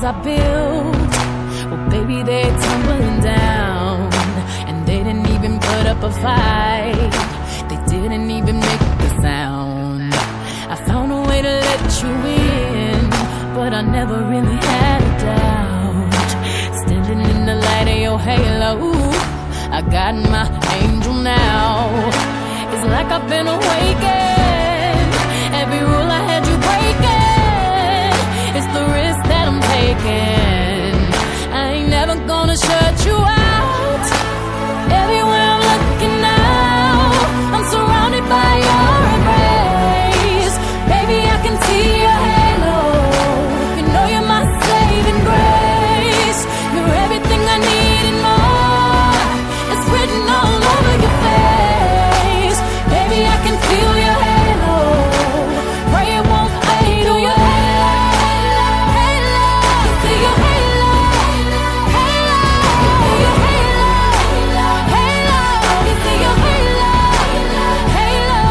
walls I built, well, baby, they're tumbling down. And they didn't even put up a fight, they didn't even make a sound. I found a way to let you in, but I never really had a doubt. Standing in the light of your halo, I got my angel now. It's like I've been awakened. Every rule I had you breaking, it's the risk that I'm taking. I ain't never gonna shut you out. Everywhere I'm looking now, I'm surrounded by your embrace. Baby, I can see your halo. You know you're my saving grace. You're everything I need and more. It's written all over your face. Baby, I can feel your halo. Pray it won't fade. Do your halo, halo. See your halo, halo. See your halo, halo. See your halo, halo.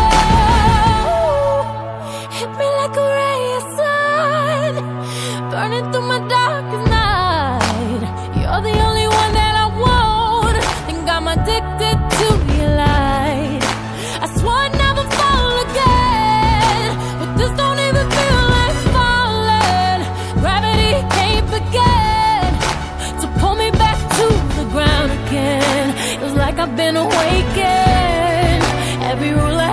Hit me like a ray of sun, burning through my darkest night. You're the only one that I want. Think I'm addicted to your light. I swore I'd never fall again, but this don't even feel like falling. Gravity can't begin to pull me back to the ground again. It's like I've been awakened. Every rule I